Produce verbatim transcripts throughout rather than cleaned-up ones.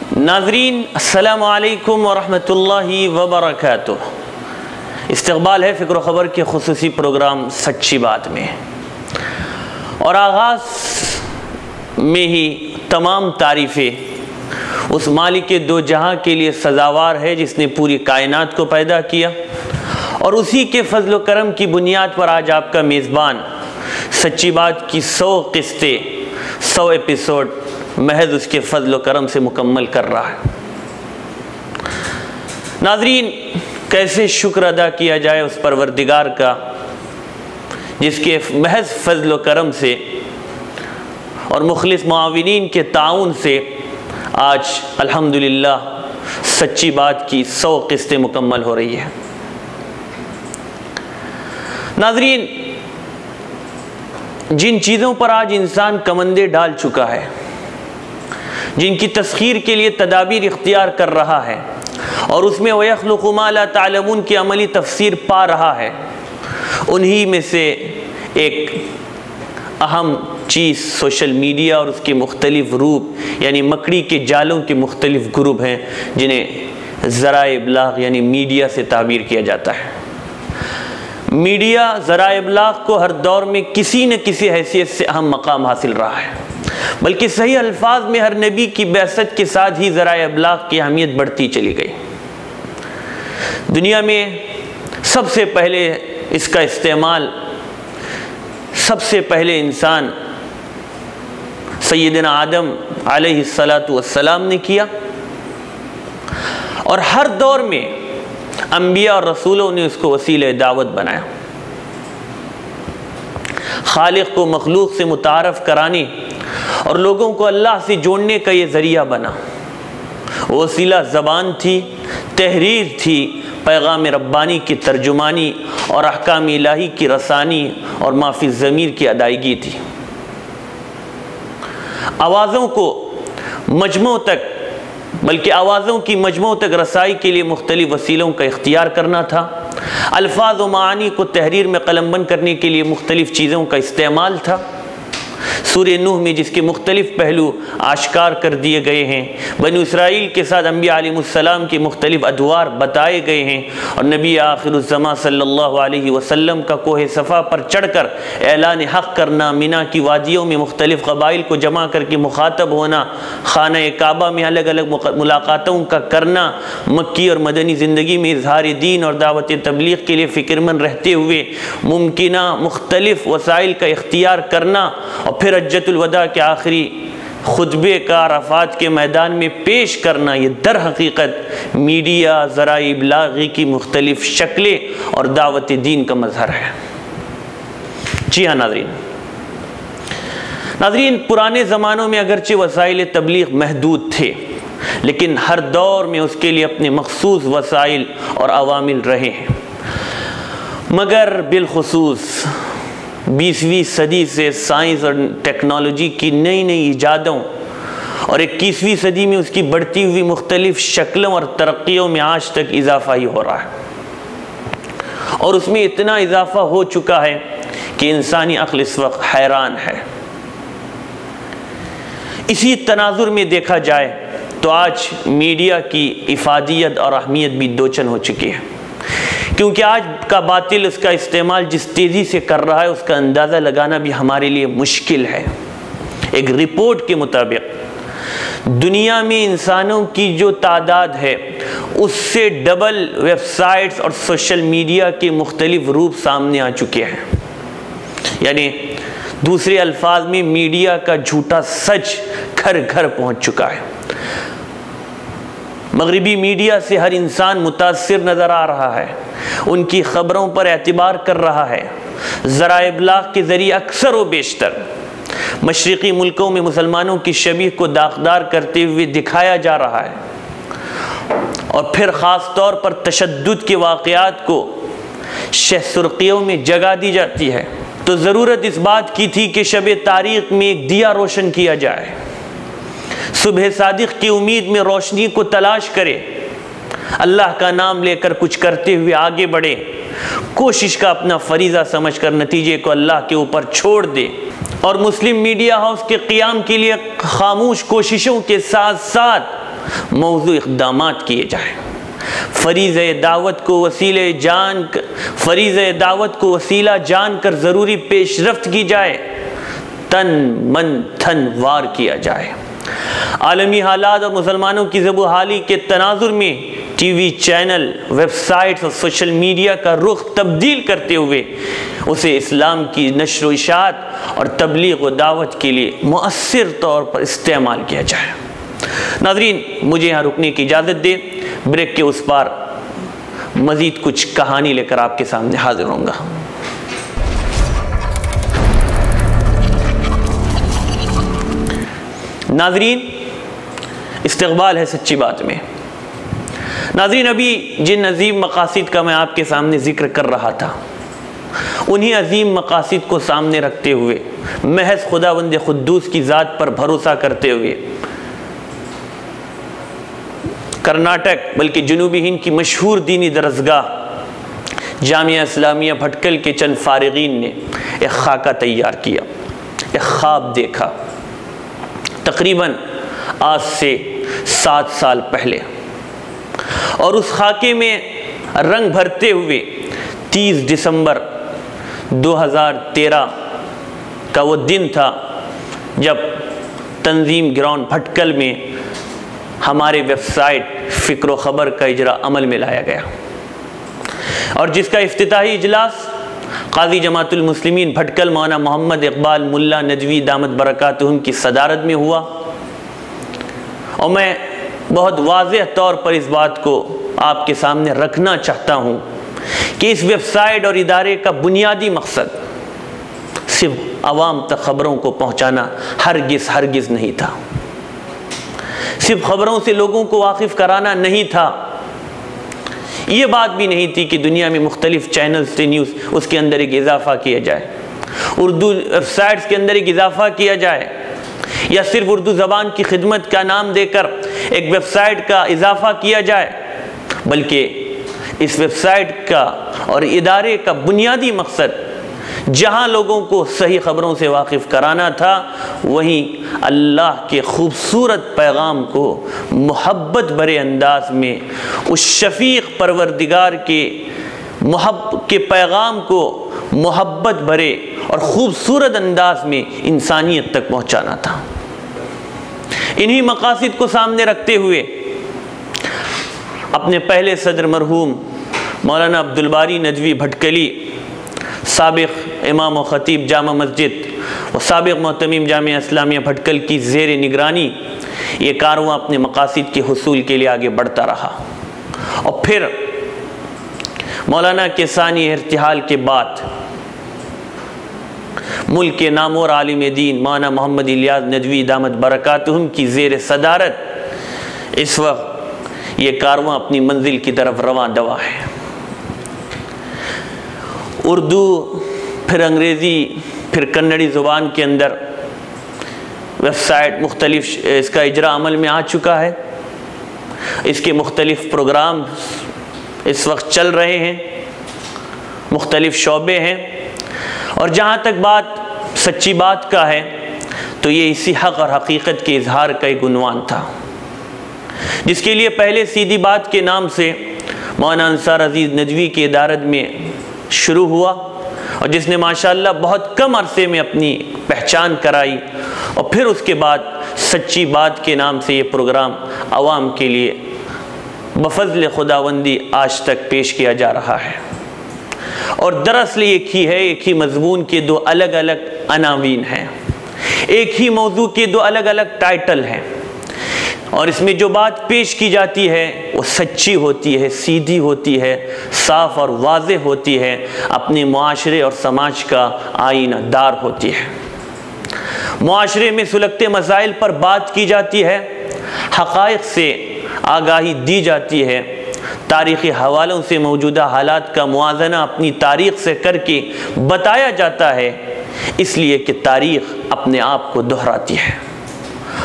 ناظرین السلام علیکم ورحمۃ اللہ وبرکاتہ۔ استقبال ہے فکر و خبر کے خصوصی پروگرام سچی بات میں، اور آغاز میں ہی تمام تعریفیں اس مالک دو جہاں کے لیے سزاوار ہے جس نے پوری کائنات کو پیدا کیا، اور اسی کے فضل و کرم کی بنیاد پر آج آپ کا میزبان سچی بات کی سو قسطیں سو ایپیسوڈ محض اس کے فضل و کرم سے مکمل کر رہا ہے۔ ناظرین، کیسے شکر ادا کیا جائے اس پروردگار کا جس کے محض فضل و کرم سے اور مخلص معاونین کے تعاون سے آج الحمدللہ سچی بات کی سو قسطیں مکمل ہو رہی ہیں۔ ناظرین، جن چیزوں پر آج انسان کمندے ڈال چکا ہے، جن کی تسخیر کے لیے تدابیر اختیار کر رہا ہے، اور اس میں وَيَخْلُقُ مَا لَا تَعْلَمُونَ کی عملی تفسیر پا رہا ہے، انہی میں سے ایک اہم چیز سوشل میڈیا اور اس کے مختلف روپ یعنی مکڑی کے جالوں کے مختلف گروپ ہیں جنہیں ذرائع ابلاغ یعنی میڈیا سے تعبیر کیا جاتا ہے۔ میڈیا ذرائع ابلاغ کو ہر دور میں کسی نہ کسی حیثیت سے اہم مقام حاصل رہا ہے، بلکہ صحیح الفاظ میں ہر نبی کی بعثت کے ساتھ ہی ذرائع ابلاغ کی اہمیت بڑھتی چلی گئی۔ دنیا میں سب سے پہلے اس کا استعمال سب سے پہلے انسان سیدنا آدم علیہ الصلاۃ والسلام نے کیا، اور ہر دور میں انبیاء اور رسولوں نے اس کو وسیلہ دعوت بنایا۔ خالق کو مخلوق سے متعارف کرانے اور لوگوں کو اللہ سے جوڑنے کا یہ ذریعہ بنا۔ وسیلہ زبان تھی، تحریر تھی، پیغام ربانی کی ترجمانی اور احکام الہی کی رسانی اور ما فی الضمیر کی ادائیگی تھی۔ آوازوں کو مجموع تک بلکہ آوازوں کی مجموع تک رسائی کے لیے مختلف وسیلوں کا اختیار کرنا تھا۔ الفاظ و معانی کو تحریر میں قلم بند کرنے کے لیے مختلف چیزوں کا استعمال تھا۔ سورہ نوح میں جس کے مختلف پہلو آشکار کر دیے گئے ہیں، بنی اسرائیل کے ساتھ انبیاء علیہ السلام کے مختلف ادوار بتائے گئے ہیں، اور نبی آخر الزمان صلی اللہ علیہ وسلم کا کوہ صفا پر چڑھ کر اعلان حق کرنا، مینا کی وادیوں میں مختلف قبائل کو جمع کر کے مخاطب ہونا، خانہ کعبہ میں الگ الگ ملاقاتوں کا کرنا، مکی اور مدنی زندگی میں اظہار دین اور دعوت تبلیغ کے لیے فکرمند رہتے ہوئے ممکنہ مختلف وسائل کا اختیار کرنا، اور پھر حجۃ الوداع کے آخری خطبے کا عرفات کے میدان میں پیش کرنا، یہ در حقیقت میڈیا ذرائع ابلاغی کی مختلف شکلیں اور دعوت دین کا مظہر ہے۔ جی ہاں ناظرین ناظرین پرانے زمانوں میں اگرچہ وسائل تبلیغ محدود تھے، لیکن ہر دور میں اس کے لیے اپنے مخصوص وسائل اور عوامل رہے ہیں، مگر بالخصوص بیسویں صدی سے سائنس اور ٹیکنالوجی کی نئی نئی ایجادوں اور اکیسویں صدی میں اس کی بڑھتی ہوئی مختلف شکلوں اور ترقیوں میں آج تک اضافہ ہی ہو رہا ہے، اور اس میں اتنا اضافہ ہو چکا ہے کہ انسانی عقل اس وقت حیران ہے۔ اسی تناظر میں دیکھا جائے تو آج میڈیا کی افادیت اور اہمیت بھی دوچن ہو چکی ہے، کیونکہ آج کا باطل اس کا استعمال جس تیزی سے کر رہا ہے اس کا اندازہ لگانا بھی ہمارے لیے مشکل ہے۔ ایک رپورٹ کے مطابق دنیا میں انسانوں کی جو تعداد ہے اس سے ڈبل ویب سائٹس اور سوشل میڈیا کے مختلف روپ سامنے آ چکے ہیں، یعنی دوسرے الفاظ میں میڈیا کا جھوٹا سچ گھر گھر پہنچ چکا ہے۔ مغربی میڈیا سے ہر انسان متاثر نظر آ رہا ہے، ان کی خبروں پر اعتبار کر رہا ہے۔ ذرائع ابلاغ کے ذریعے اکثر و بیشتر مشرقی ملکوں میں مسلمانوں کی شبیہ کو داغدار کرتے ہوئے دکھایا جا رہا ہے، اور پھر خاص طور پر تشدد کے واقعات کو شہ سرخیوں میں جگہ دی جاتی ہے۔ تو ضرورت اس بات کی تھی کہ شب تاریخ میں ایک دیا روشن کیا جائے، صبح صادق کی امید میں روشنی کو تلاش کرے، اللہ کا نام لے کر کچھ کرتے ہوئے آگے بڑھے، کوشش کا اپنا فریضہ سمجھ کر نتیجے کو اللہ کے اوپر چھوڑ دے، اور مسلم میڈیا ہاؤس کے قیام کے لیے خاموش کوششوں کے ساتھ ساتھ موضوع اقدامات کیے جائیں۔ فریضہ دعوت کو وسیلہ جان فریضہ دعوت کو وسیلہ جان کر ضروری پیش رفت کی جائے، تن من تھن وار کیا جائے۔ عالمی حالات اور مسلمانوں کی زبوں حالی کے تناظر میں ٹی وی چینل، ویب سائٹس اور سوشل میڈیا کا رخ تبدیل کرتے ہوئے اسے اسلام کی نشر و اشاعت اور تبلیغ و دعوت کے لیے مؤثر طور پر استعمال کیا جائے۔ ناظرین، مجھے یہاں رکنے کی اجازت دے، بریک کے اس پار مزید کچھ کہانی لے کر آپ کے سامنے حاضر ہوں گا۔ ناظرین، استقبال ہے سچی بات میں۔ ناظرین، ابھی جن عظیم مقاصد کا میں آپ کے سامنے ذکر کر رہا تھا، انہی عظیم مقاصد کو سامنے رکھتے ہوئے، محض خداوند قدوس کی ذات پر بھروسہ کرتے ہوئے، کرناٹک بلکہ جنوبی ہند کی مشہور دینی درسگاہ جامعہ اسلامیہ بھٹکل کے چند فارغین نے ایک خاکہ تیار کیا، ایک خواب دیکھا، تقریباً آج سے سات سال پہلے، اور اس خاکے میں رنگ بھرتے ہوئے تیس دسمبر دو ہزار تیرہ کا وہ دن تھا جب تنظیم گراؤنڈ بھٹکل میں ہمارے ویب سائٹ فکر و خبر کا اجرا عمل میں لایا گیا، اور جس کا افتتاحی اجلاس قاضی جماعت المسلمین بھٹکل مولانا محمد اقبال ملا ندوی دامت برکاتہم کی صدارت میں ہوا۔ اور میں بہت واضح طور پر اس بات کو آپ کے سامنے رکھنا چاہتا ہوں کہ اس ویب سائٹ اور ادارے کا بنیادی مقصد صرف عوام تک خبروں کو پہنچانا ہرگز ہرگز نہیں تھا، صرف خبروں سے لوگوں کو واقف کرانا نہیں تھا، یہ بات بھی نہیں تھی کہ دنیا میں مختلف چینلز سے نیوز اس کے اندر ایک اضافہ کیا جائے، اردو ویب سائٹس کے اندر ایک اضافہ کیا جائے، یا صرف اردو زبان کی خدمت کا نام دے کر ایک ویب سائٹ کا اضافہ کیا جائے، بلکہ اس ویب سائٹ کا اور ادارے کا بنیادی مقصد جہاں لوگوں کو صحیح خبروں سے واقف کرانا تھا، وہیں اللہ کے خوبصورت پیغام کو محبت بھرے انداز میں اس شفیق پروردگار کے محبت کے پیغام کو محبت بھرے اور خوبصورت انداز میں انسانیت تک پہنچانا تھا۔ انہی مقاصد کو سامنے رکھتے ہوئے اپنے پہلے صدر مرحوم مولانا عبدالباری ندوی بھٹکلی، سابق امام و خطیب جامع مسجد و سابق محتمیم جامعہ اسلامیہ بھٹکل کی زیر نگرانی یہ کارواں اپنے مقاصد کے حصول کے لیے آگے بڑھتا رہا، اور پھر مولانا کے ثانی ارتحال کے بعد ملک کے نامور عالم دین مولانا محمد الیاس ندوی دامت برکاتہم کی زیر صدارت اس وقت یہ کارواں اپنی منزل کی طرف رواں دوا ہے۔ اردو، پھر انگریزی، پھر کنڑی زبان کے اندر ویب سائٹ مختلف اس کا اجرا عمل میں آ چکا ہے، اس کے مختلف پروگرام اس وقت چل رہے ہیں، مختلف شعبے ہیں، اور جہاں تک بات سچی بات کا ہے تو یہ اسی حق اور حقیقت کے اظہار کا ایک عنوان تھا، جس کے لیے پہلے سیدھی بات کے نام سے مولانا انصار عزیز ندوی کی ادارت میں شروع ہوا، اور جس نے ماشاءاللہ بہت کم عرصے میں اپنی پہچان کرائی، اور پھر اس کے بعد سچی بات کے نام سے یہ پروگرام عوام کے لیے بفضل خداوندی آج تک پیش کیا جا رہا ہے۔ اور دراصل ایک ہی ہے، ایک ہی مضمون کے دو الگ الگ عناوین ہیں، ایک ہی موضوع کے دو الگ الگ ٹائٹل ہیں، اور اس میں جو بات پیش کی جاتی ہے وہ سچی ہوتی ہے، سیدھی ہوتی ہے، صاف اور واضح ہوتی ہے، اپنے معاشرے اور سماج کا آئینہ دار ہوتی ہے۔ معاشرے میں سلگتے مسائل پر بات کی جاتی ہے، حقائق سے آگاہی دی جاتی ہے، تاریخی حوالوں سے موجودہ حالات کا موازنہ اپنی تاریخ سے کر کے بتایا جاتا ہے، اس لیے کہ تاریخ اپنے آپ کو دہراتی ہے۔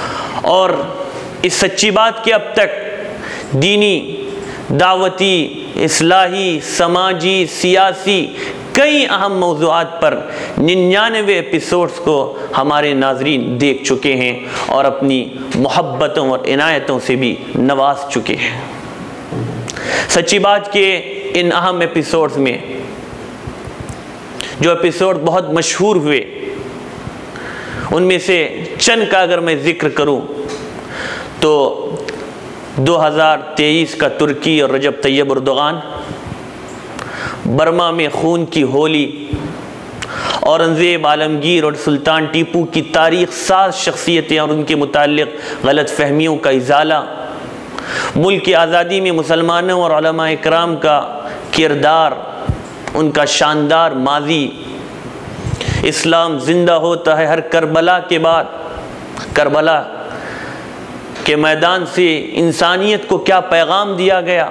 اور اس سچی بات کے اب تک دینی، دعوتی، اصلاحی، سماجی، سیاسی کئی اہم موضوعات پر ننانوے ایپیسوڈز کو ہمارے ناظرین دیکھ چکے ہیں اور اپنی محبتوں اور عنایتوں سے بھی نواز چکے ہیں۔ سچی بات کے ان اہم ایپیسوڈز میں جو ایپیسوڈ بہت مشہور ہوئے ان میں سے چند کا اگر میں ذکر کروں تو دو ہزار تیئیس کا ترکی اور رجب طیب اردوغان، برما میں خون کی ہولی، اورنگزیب، عالمگیر اور سلطان ٹیپو کی تاریخ ساز شخصیتیں اور ان کے متعلق غلط فہمیوں کا ازالہ، ملک کی آزادی میں مسلمانوں اور علماء اکرام کا کردار، ان کا شاندار ماضی، اسلام زندہ ہوتا ہے ہر کربلا کے بعد، کربلا کے میدان سے انسانیت کو کیا پیغام دیا گیا،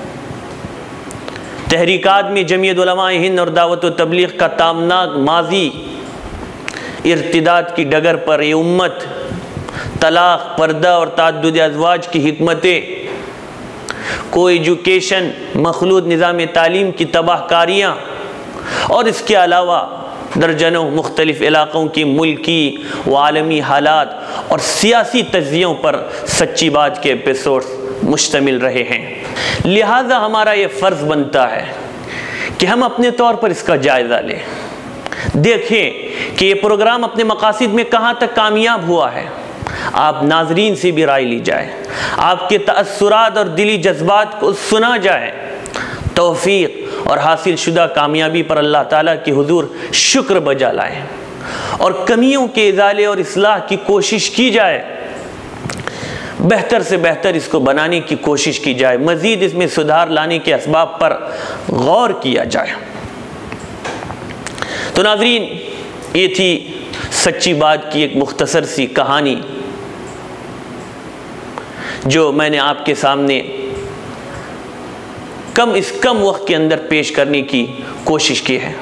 تحریکات میں جمعیت علماء ہند اور دعوت و تبلیغ کا تابناک ماضی، ارتداد کی ڈگر پر یہ امت، طلاق، پردہ اور تعدد ازواج کی حکمتیں، کو ایجوکیشن، مخلوط نظام تعلیم کی تباہ کاریاں، اور اس کے علاوہ درجنوں مختلف علاقوں کی ملکی و عالمی حالات اور سیاسی تجزیوں پر سچی بات کے ایپیسوڈز مشتمل رہے ہیں۔ لہٰذا ہمارا یہ فرض بنتا ہے کہ ہم اپنے طور پر اس کا جائزہ لیں، دیکھیں کہ یہ پروگرام اپنے مقاصد میں کہاں تک کامیاب ہوا ہے۔ آپ ناظرین سے بھی رائے لی جائے، آپ کے تأثرات اور دلی جذبات کو سنا جائے، توفیق اور حاصل شدہ کامیابی پر اللہ تعالیٰ کے حضور شکر بجا لائیں اور کمیوں کے ازالے اور اصلاح کی کوشش کی جائے، بہتر سے بہتر اس کو بنانے کی کوشش کی جائے، مزید اس میں سدھار لانے کے اسباب پر غور کیا جائے۔ تو ناظرین، یہ تھی سچی بات کی ایک مختصر سی کہانی جو میں نے آپ کے سامنے کم اس کم وقت کے اندر پیش کرنے کی کوشش کی ہے۔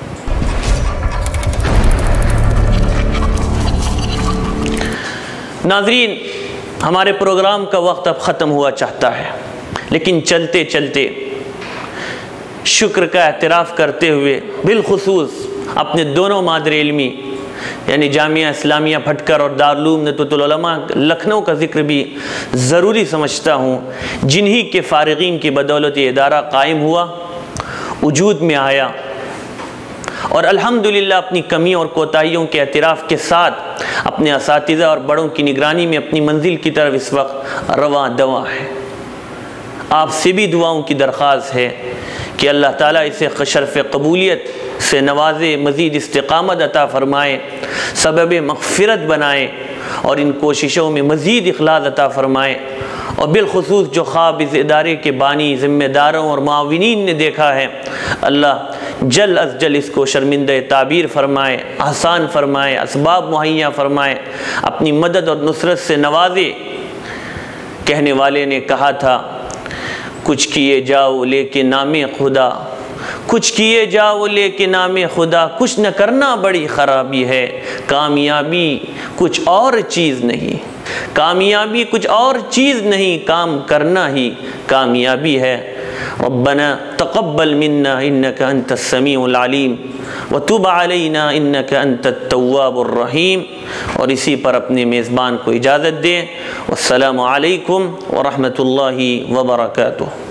ناظرین، ہمارے پروگرام کا وقت اب ختم ہوا چاہتا ہے، لیکن چلتے چلتے شکر کا اعتراف کرتے ہوئے بالخصوص اپنے دونوں مادر علمی یعنی جامعہ اسلامیہ بھٹکر اور دارالعلوم ندوۃ العلماء لکھنؤ کا ذکر بھی ضروری سمجھتا ہوں، جنہی کے فارغین کی بدولت یہ ادارہ قائم ہوا، وجود میں آیا اور الحمدللہ اپنی کمیوں اور کوتاہیوں کے اعتراف کے ساتھ اپنے اساتذہ اور بڑوں کی نگرانی میں اپنی منزل کی طرف اس وقت رواں دواں ہے۔ آپ سے بھی دعاؤں کی درخواست ہے کہ اللہ تعالیٰ اسے شرف قبولیت سے نوازے، مزید استقامت عطا فرمائے، سبب مغفرت بنائے اور ان کوششوں میں مزید اخلاص عطا فرمائے، اور بالخصوص جو خواب اس ادارے کے بانی، ذمہ داروں اور معاونین نے دیکھا ہے، اللہ جل از جل اس کو شرمندہ تعبیر فرمائے، آسان فرمائے، اسباب مہیا فرمائے، اپنی مدد اور نصرت سے نوازے۔ کہنے والے نے کہا تھا، کچھ کیے جاؤ لے کے نام خدا، کچھ کیے جاؤ لے کے نام خدا، کچھ نہ کرنا بڑی خرابی ہے، کامیابی کچھ اور چیز نہیں، کامیابی کچھ اور چیز نہیں، کام کرنا ہی کامیابی ہے۔ ربنا تقبل منا انك انت السمیع العلیم وتب علینا انك انت التواب الرحیم۔ اور اسی پر اپنے میزبان کو اجازت دیں۔ والسلام علیکم ورحمۃ اللہ وبرکاتہ۔